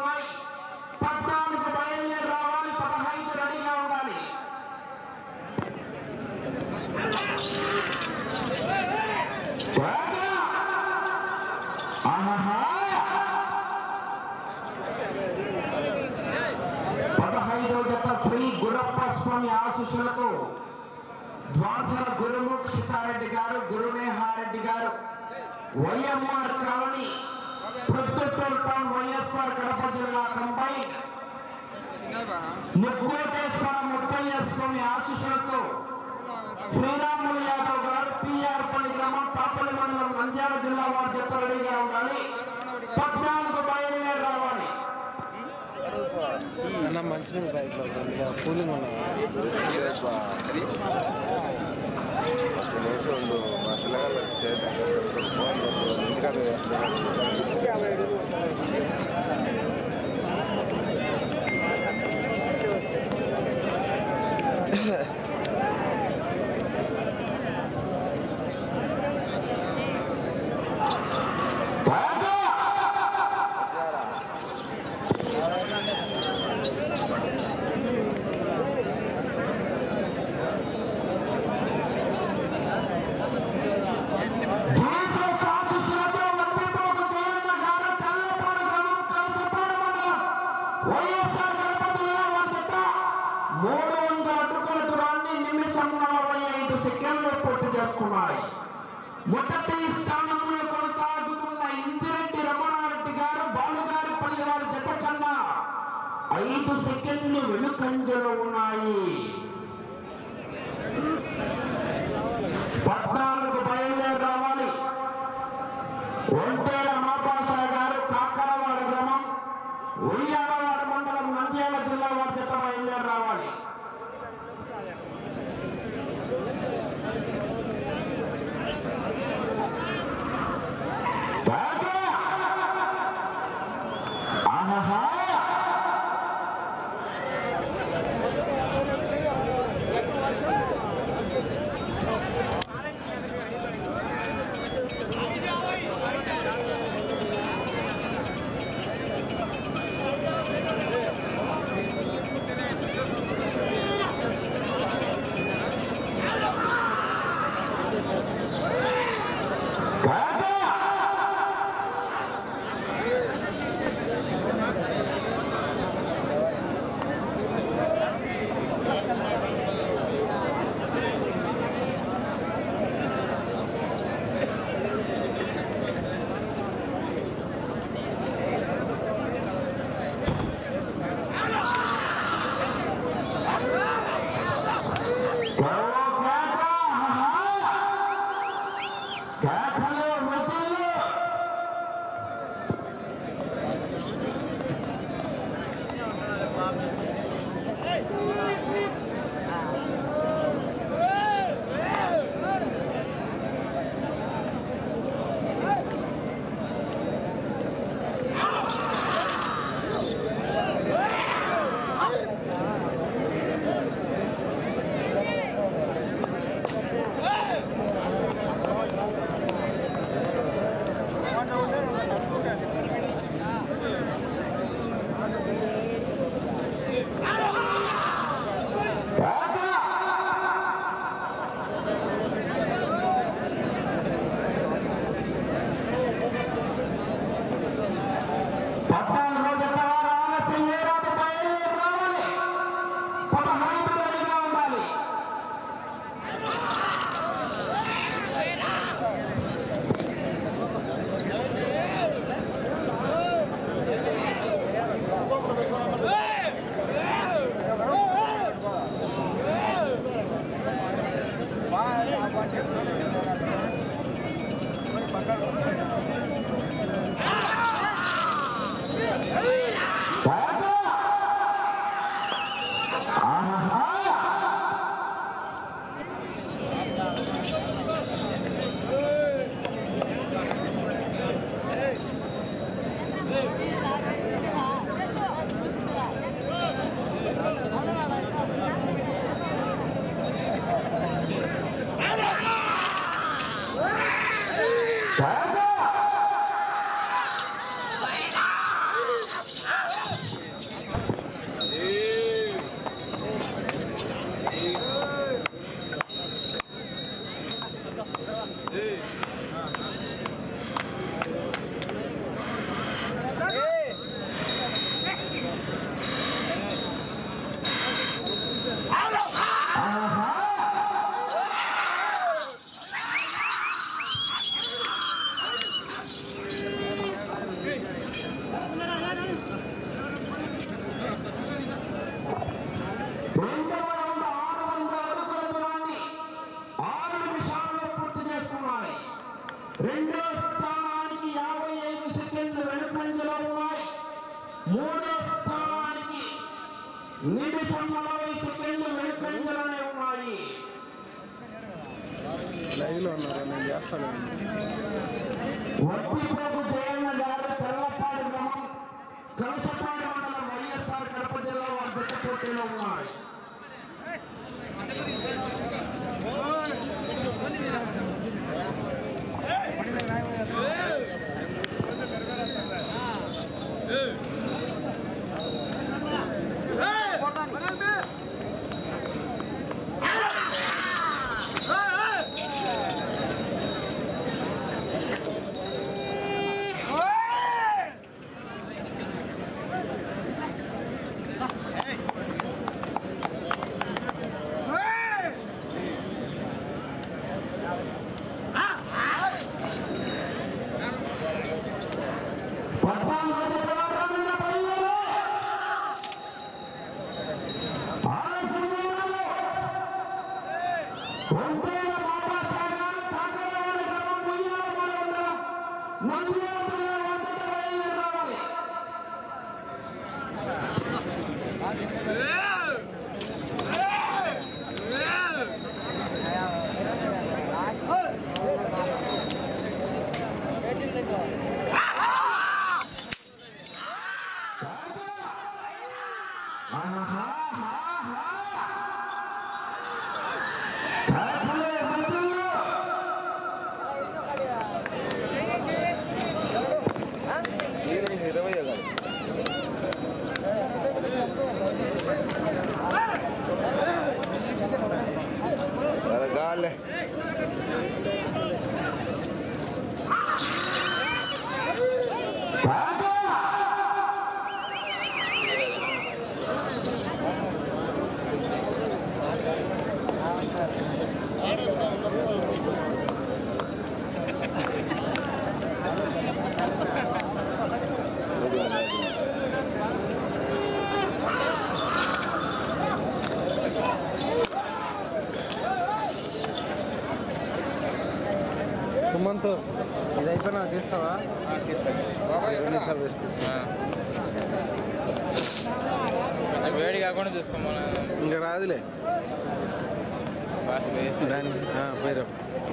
20 14 బయలుదేరి రావాలి 15 రెడీగా ఉండాలి ఆహా 15వ జత శ్రీ గురప్ప స్వామి ఆశీస్సులతో ద్వాసర గురుముఖ్ సీతారెడ్డి గారు గురునేహారెడ్డి గారు YMR colony Proddatur town YSR Kadapa జిల్లా కంబైన్ ముక్కోటేశ్వర ముత్తయ్య స్వామి ఆశీస్సులతో శ్రీరాములు యాదవ్ గారు పిఆర్ పల్లి గ్రామం పాపల్లి మండలం నంద్యాల జిల్లా వారి జత రెడీగా ఉండాలి 14 బయలుదేరి రావాలి మంచి కూలింగ్ ఉన్నాయి మా పిల్లగాళ్ళు మొదటి స్థానంలో కొనసాగుతున్న ఇందిరెడ్డి రమణారెడ్డి గారు బాలుగారిపల్లి వారి జత కన్నా 5 సెకండ్లు వెనుకంజలో ఉన్నాయి 14 బయలుదేరి రావాలి ఒంటేల మాపాషా గారు కాకరవాడ గ్రామం ఉయ్యాలవాడ మండలం నంద్యాల జిల్లా వారి జత బయలుదేరి రావాలి నిమిషం 40 సెకండ్లు వెనుకంజలోనే ఉన్నాయి. లైవ్లో ఉన్నారు, నేను చేస్తాను. వట్టిపోగు జయన్న గారు తెల్లపాడు గ్రామం కలసపాడు మండలం వైఎస్ఆర్ కడప జిల్లా వారి జత పోటీలో ఉన్నాయి. సుమంత్ ఇది అయిపోయినా తీస్తావా? వేడి కాకుండా చూసుకోమా, ఇంకా రాదులే దాని పోయిరా.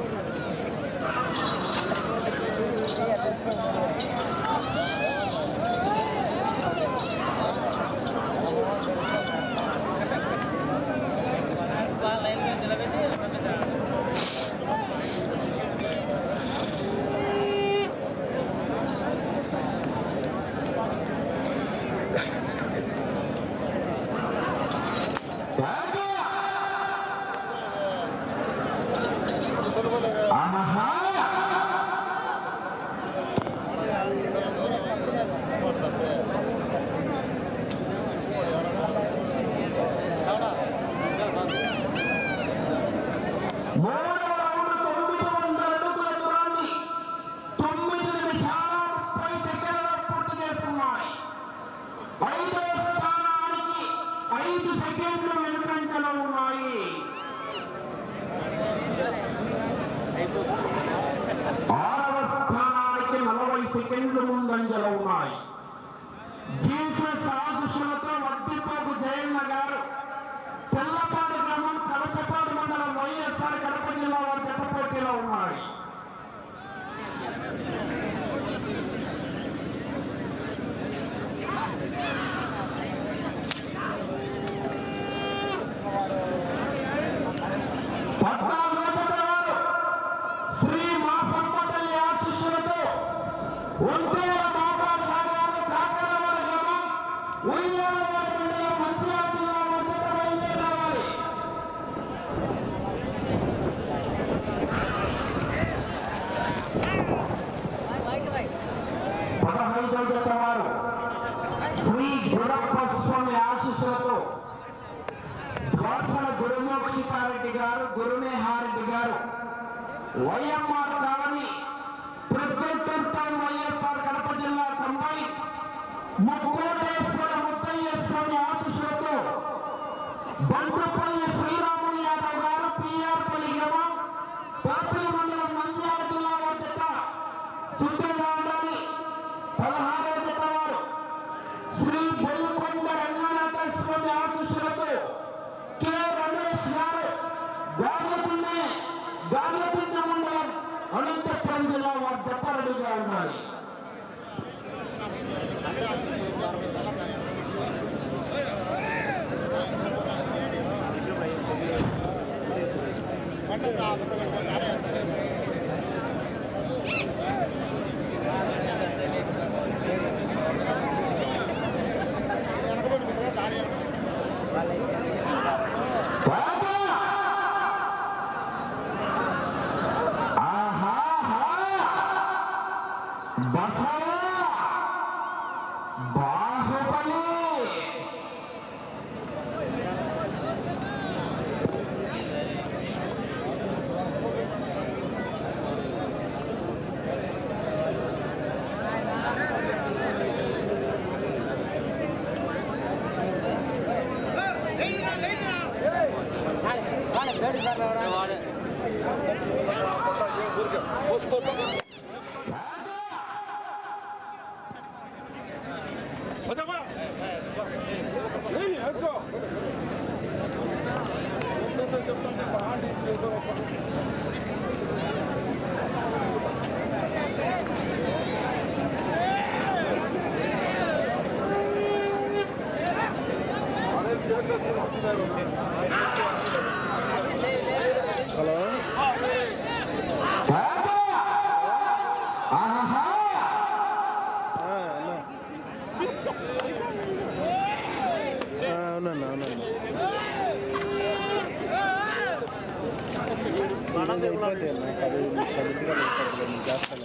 సెకండ్లు ముందంజలో ఉన్నాయి. జీసస్ ఆశీస్సులతో వడ్డిపోగు జయన్న గారు తెల్లపాడు గ్రామం కలసపాడు మండలం వైఎస్ఆర్ కడప జిల్లా వారి జత పోటీలో ఉన్నాయి. శ్రీ మాసమ్మ తల్లి ఆశీస్సులతో ఒంటేర బాబా సాగర్ కాకరవాడ గ్రామం ఉయ్యాలవాడ మండలం మంత్రాల జిల్లా వద్ద బయలుదేరాలి. 15వ జత వారు శ్రీ గురప్ప స్వామి ఆశీస్సులతో ద్వాసల గురుమోక్షితారెడ్డి గారు, గురునేహారెడ్డి గారు, YMR colony, Proddatur town, YSR Kadapa జిల్లా కంబైన్ ముక్కోటేశ్వర ముత్తయ్య స్వామి ఆశీస్సులతో బంటుపల్లి శ్రీరాములు యాదవ్ గారు, పిఆర్పల్లి గ్రామం, పాపిలి మండలం, నంద్యాల జిల్లా వారి జత సిద్ధంగా ఉండాలి. 16వ జత వారు శ్రీ బొల్లుకొండ రంగనాథ స్వామి స్వామి ఆశీస్సులతో కె రమేష్ గారు గార్లపిల్ల మండలం అనంతపురం జిల్లా వారి జత రెడీగా ఉండాలి. హలో అవునన్నా అవునన్నా అయిపోతుంది అన్న 10 చేస్తాను.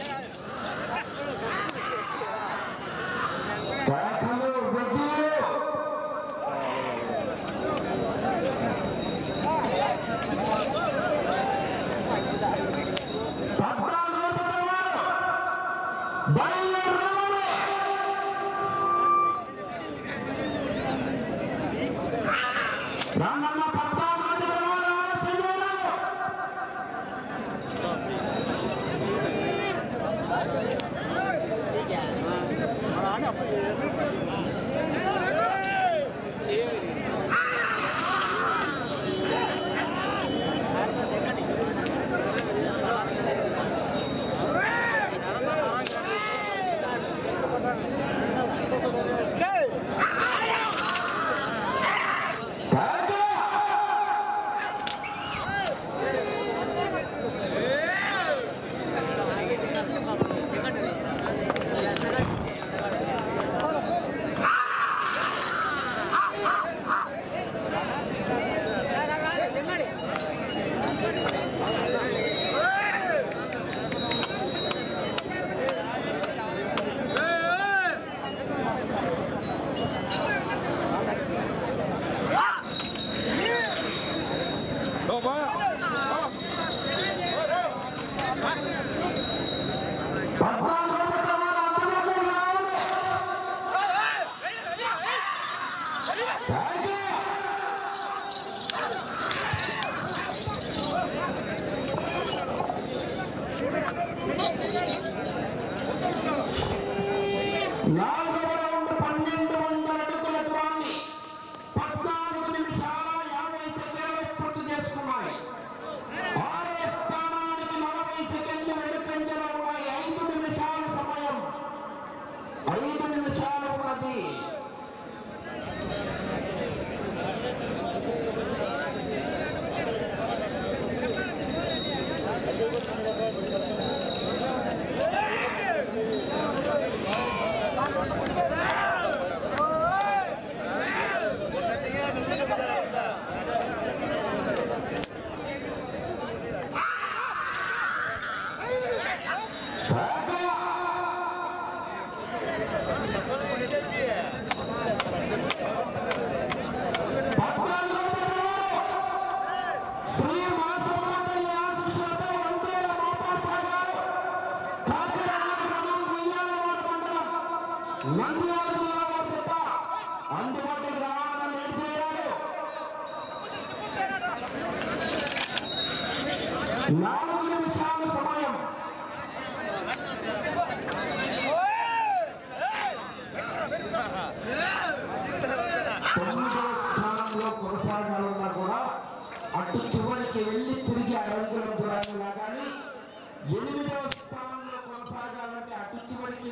సమయం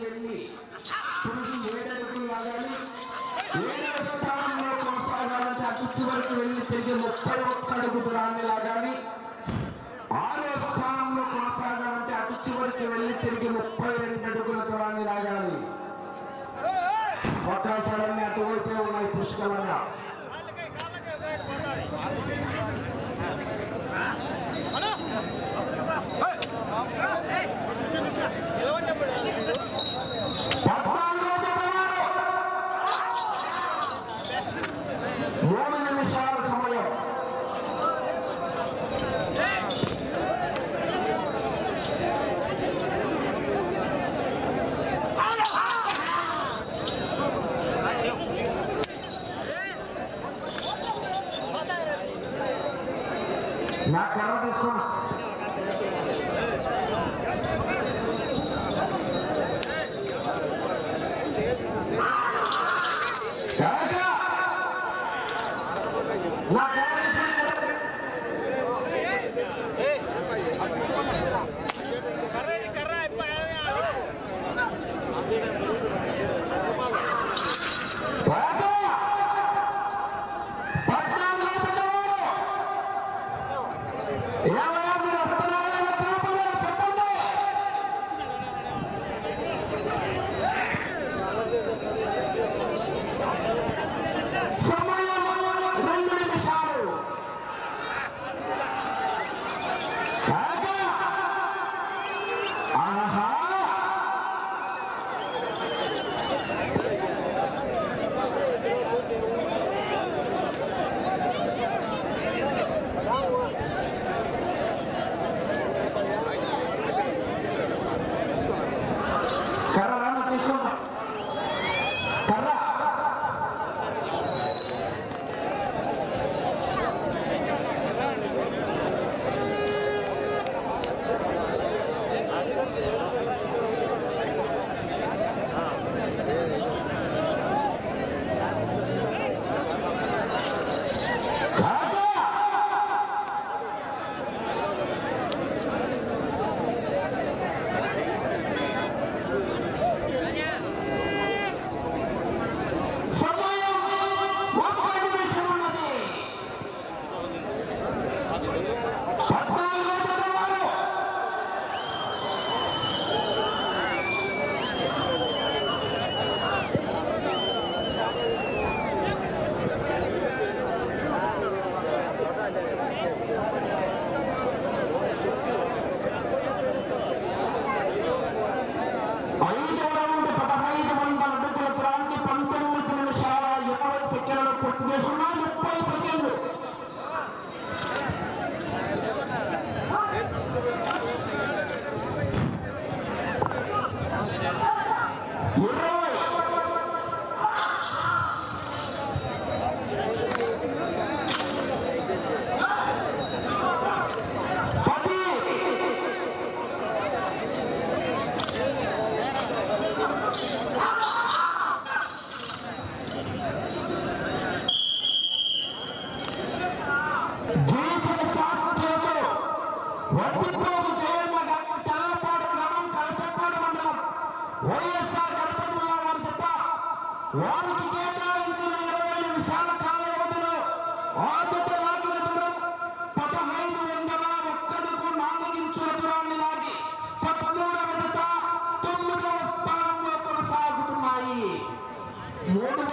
వెళ్ళి తిరిగి 7 అడుగులు లాగాలి. 7వ స్థానంలో కొనసాగాలంటే అటు చివరికి వెళ్ళి తిరిగి 31 అడుగు దూరాన్ని లాగాలి. 6వ స్థానంలో కొనసాగాలంటే అటు చివరికి వెళ్ళి తిరిగి 32 అడుగుల దూరాన్ని లాగాలి. అవకాశాలన్నీ అటువైపే ఉన్నాయి పుష్కలంగా. నా కర్ర తీసుకోండి. నా కర్ర వైఎస్ఆర్ కడప జిల్లా వారి జత వారికి కేటాయించిన 20 నిమిషాల కాల వ్యవధిలో ఆ జత లాగిన దూరం 15.1 ఇంచుల దూరాన్ని లాగి 13వ జత 9వ స్థానంలో కొనసాగుతున్నాయి. 3